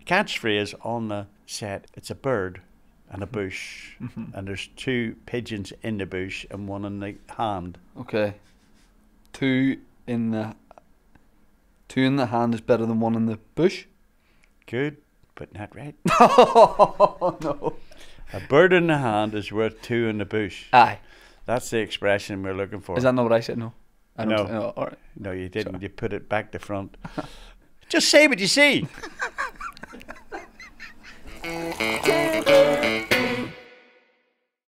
catchphrase on the set. It's a bird and a bush, and there's 2 pigeons in the bush and 1 in the hand. Okay. 2 in the hand is better than 1 in the bush. Good, but not right. Oh no. A bird in the hand is worth 2 in the bush. Aye. That's the expression we're looking for. Is that not what I said? No. I don't No. know. All right. No, you didn't. Sorry. You put it back to front. Just say what you see.